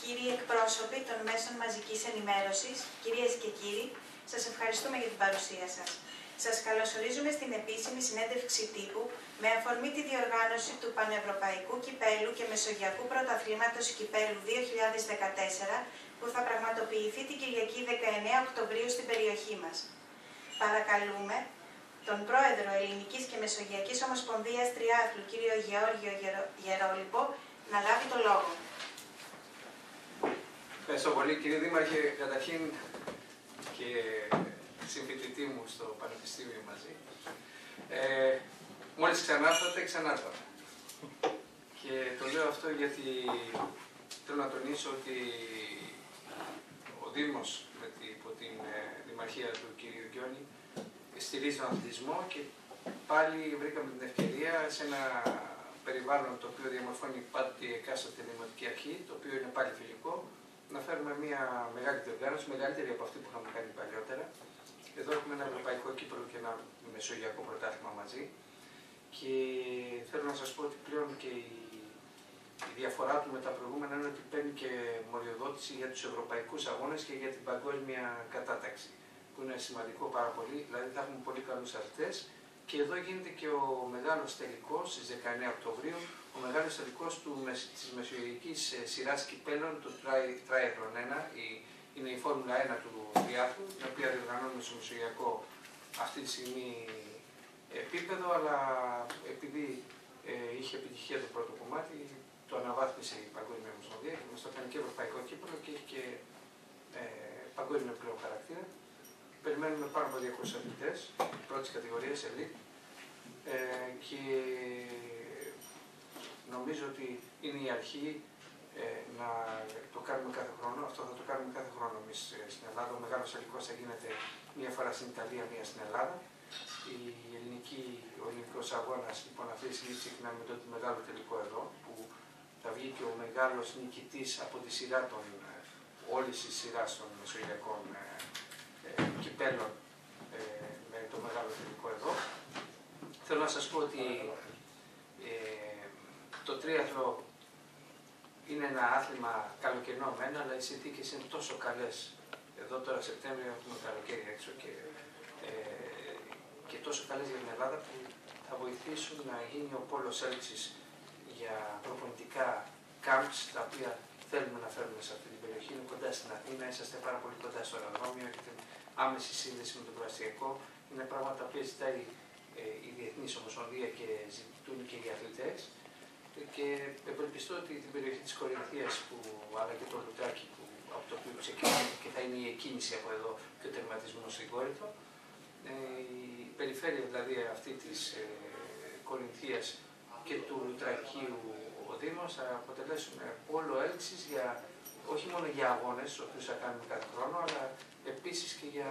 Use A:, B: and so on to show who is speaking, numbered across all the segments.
A: κύριοι εκπρόσωποι των μέσων μαζικής ενημέρωσης, κυρίες και κύριοι, σας ευχαριστούμε για την παρουσία σας. Σας καλωσορίζουμε στην επίσημη συνέντευξη τύπου με αφορμή τη διοργάνωση του Πανευρωπαϊκού Κυπέλλου και Μεσογειακού Πρωταθλήματος Κυπέλλου 2014 που θα πραγματοποιηθεί την Κυριακή 19 Οκτωβρίου στην περιοχή μας. Παρακαλούμε τον Πρόεδρο Ελληνικής και Μεσογειακής Ομοσπονδίας Τριάθλου, κύριο Γεώργιο Γερόλιπο, να λάβει το λόγο.
B: Ευχαριστώ πολύ, κύριε Δήμαρχε, καταρχήν και συμφοιτητή μου στο Πανεπιστήμιο μαζί. Μόλις ξανάρθατε. Και το λέω αυτό γιατί θέλω να τονίσω ότι ο Δήμος υπό την Δημαρχία του κ. Γκιόνη στηρίζει τον αθλητισμό και πάλι βρήκαμε την ευκαιρία σε ένα περιβάλλον το οποίο διαμορφώνει πάντοτε η εκάστοτε δημοτική αρχή, το οποίο είναι πάλι φιλικό, να φέρουμε μια μεγάλη διοργάνωση, μεγαλύτερη από αυτή που είχαμε κάνει παλιότερα. Εδώ έχουμε ένα ευρωπαϊκό κύπελλο και ένα μεσογειακό πρωτάθλημα μαζί. Και θέλω να σας πω ότι πλέον και η διαφορά του με τα προηγούμενα είναι ότι παίρνει και μοριοδότηση για τους ευρωπαϊκούς αγώνες και για την παγκόσμια κατάταξη, που είναι σημαντικό πάρα πολύ. Δηλαδή θα έχουμε πολύ καλούς αθλητές. Και εδώ γίνεται και ο μεγάλος τελικός στις 19 Οκτωβρίου, ο μεγάλος τελικός της μεσογειακής σειράς κυπέλλων, του Triathlon 1, είναι η Φόρμουλα 1 του Τριάθλου, την οποία διοργανώνουμε στο μεσογειακό αυτή τη στιγμή επίπεδο, αλλά επειδή είχε επιτυχία το πρώτο κομμάτι, το αναβάθμισε η Παγκόσμια Ομοσπονδία και μας το έκανε και ευρωπαϊκό κύπελλο και έχει και παγκόσμιο πλέον χαρακτήρα. Περιμένουμε πάνω από 200 αθλητές πρώτης κατηγορίας elite και νομίζω ότι είναι η αρχή να το κάνουμε κάθε χρόνο. Αυτό θα το κάνουμε κάθε χρόνο εμείς στην Ελλάδα. Ο μεγάλος τελικός θα γίνεται μία φορά στην Ιταλία, μία στην Ελλάδα. Ο ελληνικός αγώνας λοιπόν αυτή τη στιγμή ξεκινάμε με το μεγάλο τελικό εδώ, που θα βγει και ο μεγάλος νικητής από τη σειρά όλης της σειράς των μεσογειακών κυπέλλων με το μεγάλο τελικό εδώ. Θέλω να σας πω ότι το τρίαθλο είναι ένα άθλημα καλοκαιρινό μένα, αλλά οι συνθήκες είναι τόσο καλές. Εδώ τώρα Σεπτέμβριο έχουμε καλοκαίρι έξω και τόσο καλές για την Ελλάδα που θα βοηθήσουν να γίνει ο πόλος έλξης για προπονητικά camps, τα οποία θέλουμε να φέρουμε σε αυτή την περιοχή. Είναι κοντά στην Αθήνα, είσαστε πάρα πολύ κοντά στο αεροδρόμιο, έχετε άμεση σύνδεση με το Προαστιακό. Είναι πράγματα που ζητάει η Διεθνής Ομοσπονδία και ζητούν και οι αθλητές. Και ευελπιστώ ότι την περιοχή της Κορινθίας, αλλά και το Λουτράκι, από το οποίο ξεκινάει και θα είναι η εκκίνηση από εδώ και ο τερματισμός στην Κόρινθο, η περιφέρεια δηλαδή αυτή της Κορινθίας και του Λουτρακίου ο Δήμος θα αποτελέσουν πόλο έλξης όχι μόνο για αγώνες, τους οποίους θα κάνουμε κάθε χρόνο, αλλά επίσης και για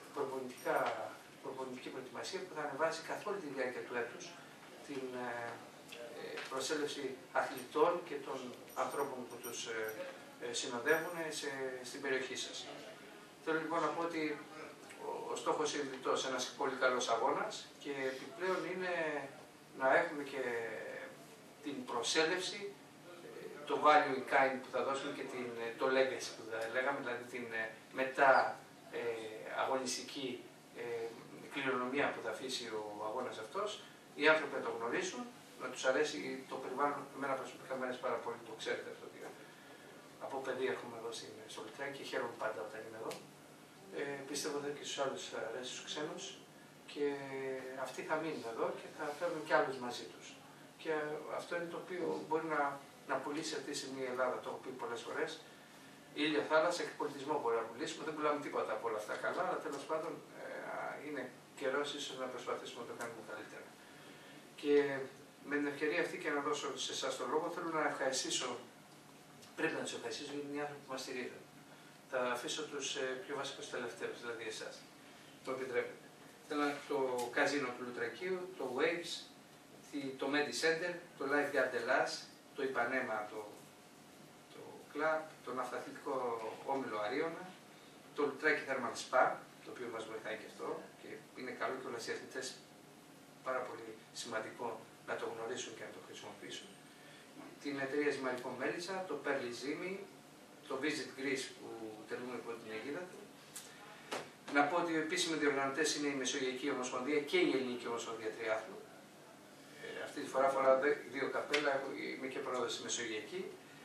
B: προπονητική προετοιμασία που θα ανεβάσει καθ' όλη τη διάρκεια του έτους την προσέλευση αθλητών και των ανθρώπων που τους συνοδεύουν στην περιοχή σας. Θέλω λοιπόν να πω ότι ο στόχος είναι διτός, ένας πολύ καλός αγώνας και επιπλέον είναι να έχουμε και την προσέλευση, το value in kind που θα δώσουμε και το legacy που θα λέγαμε, δηλαδή την μετά αγωνιστική κληρονομιά που θα αφήσει ο αγώνας αυτός. Οι άνθρωποι να το γνωρίσουν, να τους αρέσει το περιβάλλον. Εμένα προσωπικά μου αρέσει πάρα πολύ, το ξέρετε αυτό. Από παιδί έρχομαι εδώ στο Λουτράκι και χαίρομαι πάντα όταν είμαι εδώ. Πιστεύω ότι και στους άλλους θα αρέσει στους ξένους και αυτοί θα μείνουν εδώ και θα φέρουν και άλλους μαζί τους. Και αυτό είναι το οποίο μπορεί να πουλήσει αυτή τη στιγμή η Ελλάδα, το έχω πει πολλές φορές. Ήλιο, θάλασσα και πολιτισμό μπορεί να πουλήσουμε. Δεν πουλάμε τίποτα από όλα αυτά καλά, αλλά τέλος πάντων είναι καιρός ίσως να προσπαθήσουμε να το κάνουμε καλύτερα. Και με την ευκαιρία αυτή και να δώσω σε εσάς τον λόγο, θέλω να ευχαριστήσω, πρέπει να τους ευχαριστήσω γιατί είναι οι άνθρωποι που μας στηρίζουν. Θα αφήσω τους πιο βασικούς τελευταίους, δηλαδή εσάς. Το επιτρέπετε. Θέλω το καζίνο του Λουτρακίου, το Waves, το Medi Center, το Lifeguard Ελλάς, το Ιπανέμα, το Club, το Ναυταθλητικό Όμιλο Αρίωνα, το Λουτράκι Thermal Spa, το οποίο μας βοηθάει και αυτό και είναι καλό και όλες οι αθλητές πάρα πολύ σημαντικό να το γνωρίσουν και να το χρησιμοποιήσουν. Την εταιρεία Ζυμαρικών Μέλισσα, το Pearly Zimi, το Visit Greece που τελούμε υπό την αιγίδα του. Να πω ότι οι επίσημοι διοργανωτές είναι η Μεσογειακή Ομοσπονδία και η Ελληνική Ομοσπονδία Τριάθλου. Αυτή τη φορά φοράω 2 καπέλα, είμαι και πρόεδρος στη Μεσογειακή.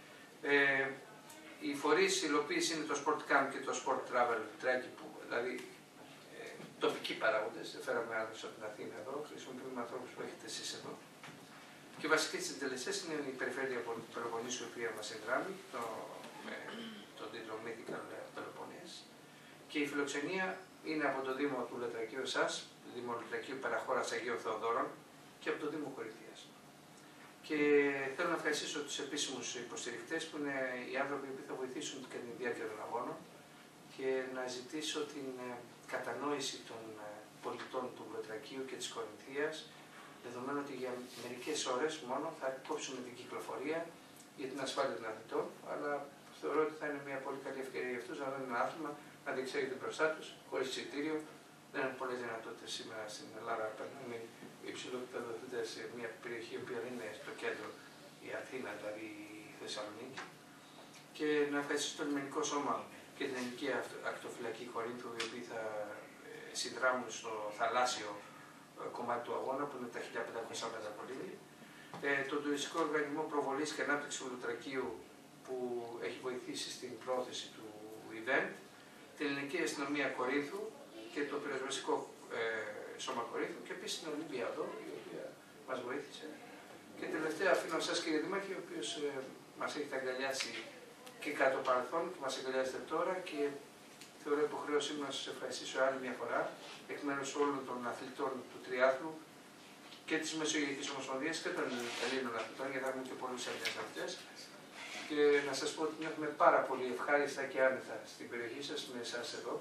B: Οι φορείς υλοποίηση είναι το Sport Camp και το Sport Travel Track, δηλαδή τοπικοί παράγοντες. Δεν φέραμε άλλους από την Αθήνα εδώ, χρησιμοποιούμε ανθρώπους που έχετε εσείς εδώ. Και βασικοί συντελεστές είναι η Περιφέρεια Πελοποννήσου, η οποία μας συνδράμει, με τον τίτλο Mythical Peloponnese. Και η φιλοξενία είναι από το Δήμο του Λετρακείου ΕΣΑΣ, του Δήμου Λετρακείου Παραχώρας Αγίων Θεοδόρων και από το Δήμο Κορινθίας. Και θέλω να ευχαριστήσω τους επίσημους υποστηρικτές που είναι οι άνθρωποι που θα βοηθήσουν κατά τη διάρκεια των αγώνων και να ζητήσω την κατανόηση των πολιτών του Λετρακείου και της Κορινθίας, δεδομένου ότι για μερικές ώρες μόνο θα κόψουμε την κυκλοφορία για την ασφάλεια των αθλητών, αλλά θεωρώ ότι θα είναι μια πολύ καλή ευκαιρία για αυτούς να δουν ένα άθλημα, να διεξάγεται μπροστά τους, χωρίς εισιτήριο. Δεν έχουν πολλές δυνατότητες σήμερα στην Ελλάδα να παίρνουν υψηλό επίπεδο αθλητές σε μια περιοχή που δεν είναι στο κέντρο, η Αθήνα, δηλαδή η Θεσσαλονίκη. Και να ευχαριστήσω το λιμενικό σώμα και την ελληνική ακτοφυλακή Κορίνθου, οι οποίοι θα συνδράμουν στο θαλάσσιο κομμάτι του αγώνα, που είναι τα 1500 μέτρα κολύμπη. Τον τουριστικό οργανισμό προβολής και ανάπτυξης του Λετρακείου, που έχει βοηθήσει στην πρόθεση του event, την ελληνική αστυνομία Κορίνθου και το πυροσβεστικό σώμα Κορίνθου και επίσης την Ολυμπιάδο, η οποία μας βοήθησε. Και τελευταία αφήνω εσάς, κύριε Δήμαρχε, ο οποίος μας έχετε αγκαλιάσει και κατά το παρελθόν και μας αγκαλιάζετε τώρα, και θεωρώ υποχρέωσή μου να σας ευχαριστήσω άλλη μια φορά εκ μέρους όλων των αθλητών του τριάθλου και της Μεσογειακής Ομοσπονδίας και των Ελλήνων αθλητών, γιατί έχουμε και πολλούς Έλληνες αθλητές. Και να σας πω ότι νιώθουμε πάρα πολύ ευχάριστα και άνετα στην περιοχή σας, με εσάς εδώ.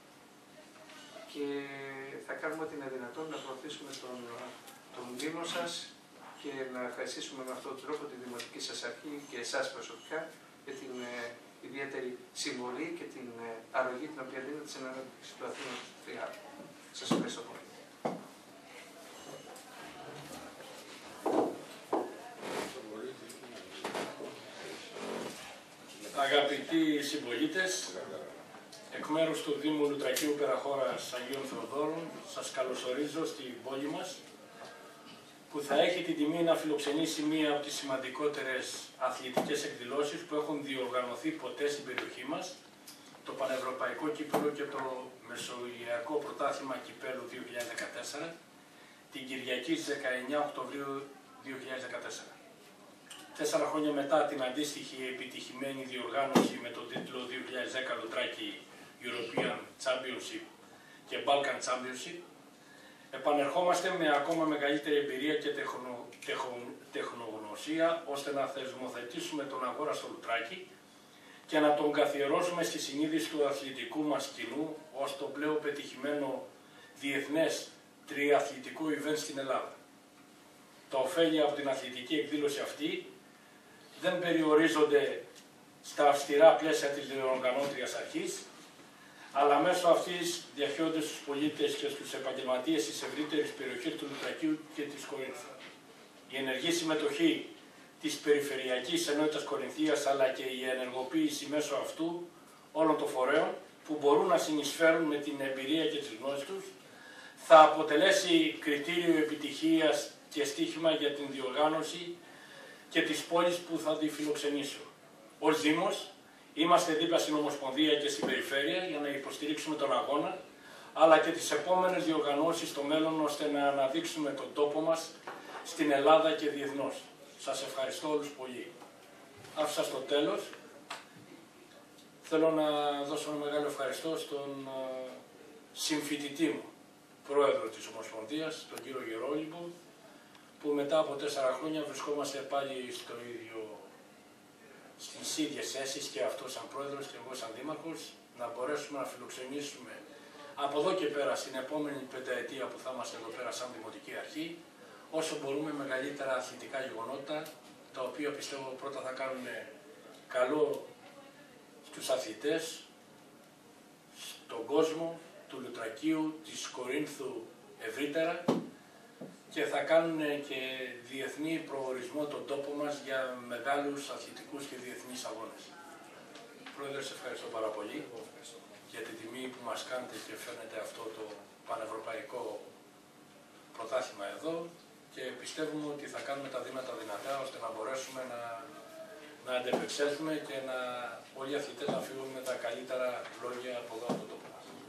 B: Και θα κάνουμε ό,τι είναι δυνατόν να προωθήσουμε τον Δήμο σας και να ευχαριστήσουμε με αυτόν τον τρόπο τη Δημοτική σας Αρχή και εσάς προσωπικά για την ιδιαίτερη συμβολή και την αρρωγή την οποία δίνετε στην ανάπτυξη του Αθήνα του Τριάθλου. Σας ευχαριστώ πολύ.
C: Αγαπητοί συμπολίτες, εκ μέρους του Δήμου Λουτρακείου Περαχώρας Αγίων Θεοδόρων, σας καλωσορίζω στην πόλη μας, που θα έχει την τιμή να φιλοξενήσει μία από τις σημαντικότερες αθλητικές εκδηλώσεις που έχουν διοργανωθεί ποτέ στην περιοχή μας, το Πανευρωπαϊκό Κύπελλο και το Μεσογειακό Πρωτάθλημα Κυπέλλου 2014, την Κυριακή στις 19 Οκτωβρίου 2014. 4 χρόνια μετά την αντίστοιχη επιτυχημένη διοργάνωση με τον τίτλο 2010 Λουτράκι European Championship και Balkan Championship, επανερχόμαστε με ακόμα μεγαλύτερη εμπειρία και τεχνογνωσία, ώστε να θεσμοθετήσουμε τον αγώνα στο Λουτράκι και να τον καθιερώσουμε στη συνείδηση του αθλητικού μας κοινού ως το πλέον πετυχημένο διεθνές τριαθλητικό event στην Ελλάδα. Τα ωφέλη από την αθλητική εκδήλωση αυτή δεν περιορίζονται στα αυστηρά πλαίσια της διοργανώτριας αρχής, αλλά μέσω αυτής διαχέονται στους πολίτες και στους επαγγελματίες της ευρύτερης περιοχής του Λουτρακείου και της Κορίνθου. Η ενεργή συμμετοχή της Περιφερειακής Ενότητας Κορινθίας, αλλά και η ενεργοποίηση μέσω αυτού όλων των φορέων που μπορούν να συνεισφέρουν με την εμπειρία και τις γνώσεις τους, θα αποτελέσει κριτήριο επιτυχίας και στίχημα για την διοργάνωση και τις πόλεις που θα τη φιλοξενήσω. Ως Δήμος, είμαστε δίπλα στην Ομοσπονδία και στην Περιφέρεια για να υποστηρίξουμε τον αγώνα, αλλά και τις επόμενες διοργανώσεις στο μέλλον, ώστε να αναδείξουμε τον τόπο μας στην Ελλάδα και διεθνώς. Σας ευχαριστώ όλους πολύ. Άφησα στο τέλος. Θέλω να δώσω ένα μεγάλο ευχαριστώ στον συμφοιτητή μου, πρόεδρο της Ομοσπονδίας, τον κύριο Γερόλιμπο, που μετά από 4 χρόνια βρισκόμαστε πάλι στις ίδιες θέσεις, και αυτό σαν πρόεδρος και εγώ σαν δήμαρχος, να μπορέσουμε να φιλοξενήσουμε από εδώ και πέρα στην επόμενη πενταετία που θα είμαστε εδώ πέρα σαν Δημοτική Αρχή, όσο μπορούμε μεγαλύτερα αθλητικά γεγονότα, τα οποία πιστεύω πρώτα θα κάνουν καλό στους αθλητές, στον κόσμο του Λουτρακείου, της Κορίνθου ευρύτερα, και θα κάνουν και διεθνή προορισμό τον τόπο μας για μεγάλους αθλητικούς και διεθνείς αγώνες. Πρόεδρε, σε ευχαριστώ πάρα πολύ για την τιμή που μας κάνετε και φαίνεται αυτό το πανευρωπαϊκό πρωτάθλημα εδώ και πιστεύουμε ότι θα κάνουμε τα βήματα δυνατά ώστε να μπορέσουμε να αντεπεξέλθουμε και να όλοι οι αθλητές να φύγουν με τα καλύτερα λόγια από εδώ από το τόπο.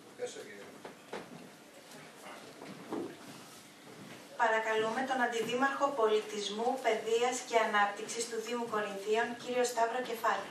A: Παρακαλούμε τον Αντιδήμαρχο Πολιτισμού, Παιδείας και Ανάπτυξης του Δήμου Κορινθίων, κύριο Σταύρο Κεφάλη.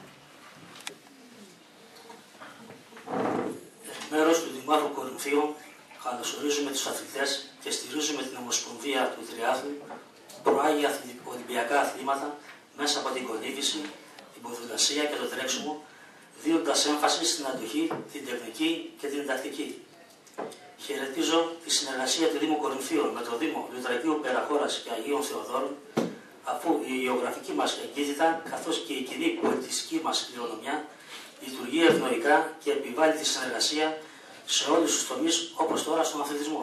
D: Εκ μέρους του Δημάρχου Κορινθίων, καλωσορίζουμε τους αθλητές και στηρίζουμε την Ομοσπονδία του Τριάθλου που προάγει ολυμπιακά αθλήματα μέσα από την κολύμβηση, την ποδηλασία και το τρέξιμο, δίνοντας έμφαση στην αντοχή, την τεχνική και την διδακτική. Χαιρετίζω τη συνεργασία του Δήμου Κορινθίων με το Δήμο Λουτρακίου Περαχώρας και Αγίων Θεοδόρων, αφού η γεωγραφική μας εγκύτητα καθώς και η κοινή πολιτιστική μας κληρονομιά λειτουργεί ευνοϊκά και επιβάλλει τη συνεργασία σε όλους τους τομείς, όπως τώρα στον αθλητισμό.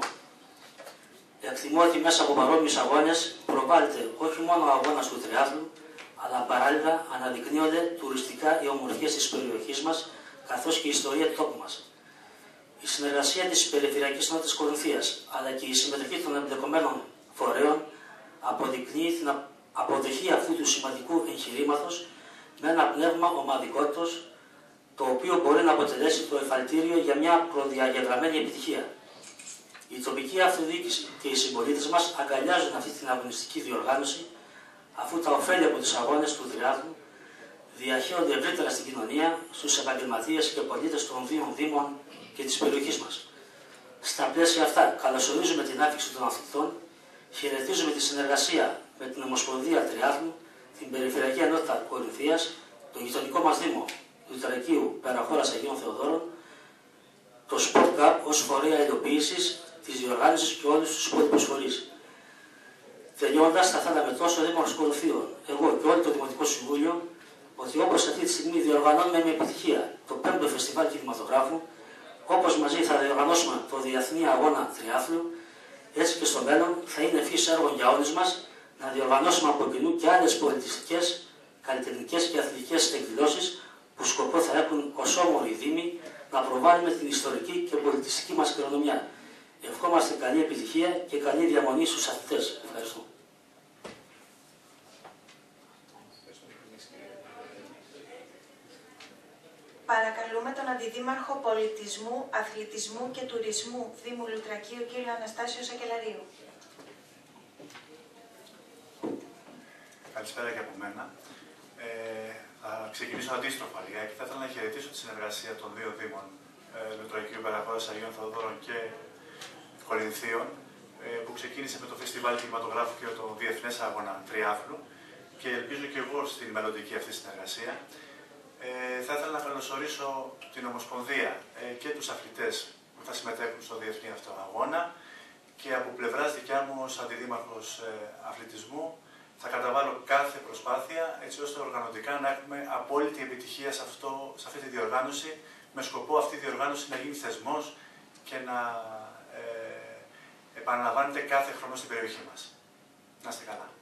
D: Εκτιμώ ότι μέσα από παρόμοιους αγώνες προβάλλεται όχι μόνο ο αγώνας του τριάθλου, αλλά παράλληλα αναδεικνύονται τουριστικά οι ομορφιές της περιοχής μας, καθώς και η ιστορία του τόπου μας. Η συνεργασία της Περιφερειακής Ενότητας Κορινθίας, αλλά και η συμμετοχή των εμπλεκομένων φορέων αποδεικνύει την αποδοχή αυτού του σημαντικού εγχειρήματος με ένα πνεύμα ομαδικότητας, το οποίο μπορεί να αποτελέσει το εφαλτήριο για μια προδιαγεγραμμένη επιτυχία. Η τοπική αυτοδιοίκηση και οι συμπολίτες μας αγκαλιάζουν αυτή την αγωνιστική διοργάνωση, αφού τα ωφέλη από τους αγώνες του τριάθλου διαχέονται ευρύτερα στην κοινωνία, στους επαγγελματίες και πολίτες των δύο δήμων και της περιοχής μας. Στα πλαίσια αυτά, καλωσορίζουμε την άφηξη των αθλητών, χαιρετίζουμε τη συνεργασία με την Ομοσπονδία Τριάθλου, την Περιφερειακή Ενότητα Κορινθίας, το γειτονικό μας Δήμο Λουτρακίου Περαχώρας Αγίων Θεοδόρων, το Sport Cup ως φορέα υλοποίησης της διοργάνωσης και όλους τους υπόλοιπους φορείς. Τελειώντας, θα θέλαμε τόσο ο Δήμος Κορινθίων, εγώ και όλο το Δημοτικό Συμβούλιο, ότι όπως αυτή τη στιγμή διοργανώνουμε με επιτυχία το 5ο Φεστιβάλ Κινηματογράφου, όπως μαζί θα διοργανώσουμε το Διεθνή Αγώνα Τριάθλου, έτσι και στο μέλλον θα είναι εφής έργο για όλους μας να διοργανώσουμε από κοινού και άλλες πολιτιστικές, καλλιτεχνικές και αθλητικές εκδηλώσεις που σκοπό θα έχουν ως όμορφοι δήμοι να προβάλλουμε την ιστορική και πολιτιστική μας κληρονομιά. Ευχόμαστε καλή επιτυχία και καλή διαμονή στους αθλητές. Ευχαριστώ.
A: Παρακαλούμε τον Αντιδήμαρχο Πολιτισμού, Αθλητισμού και Τουρισμού Δήμου Λουτρακίου, κύριο Αναστάσιο Σακελαρίου.
E: Καλησπέρα και από μένα. Θα ξεκινήσω αντίστροφα λιγάκι. Θα ήθελα να χαιρετήσω τη συνεργασία των δύο Δήμων, Λουτρακίου Περαχώρας Αγίων Θεοδόρων και Κορινθίων, που ξεκίνησε με το Φεστιβάλ Κινηματογράφου και το Διεθνές Αγώνα Τριάθλου και ελπίζω και εγώ στην μελλοντική αυτή συνεργασία. Θα ήθελα να καλωσορίσω την Ομοσπονδία και τους αθλητές που θα συμμετέχουν στο διεθνή αυτό αγώνα και από πλευράς δικιά μου ως Αντιδήμαρχος Αθλητισμού θα καταβάλω κάθε προσπάθεια έτσι ώστε οργανωτικά να έχουμε απόλυτη επιτυχία σε αυτή τη διοργάνωση με σκοπό αυτή η διοργάνωση να γίνει θεσμός και να επαναλαμβάνεται κάθε χρόνο στην περιοχή μας. Να είστε καλά.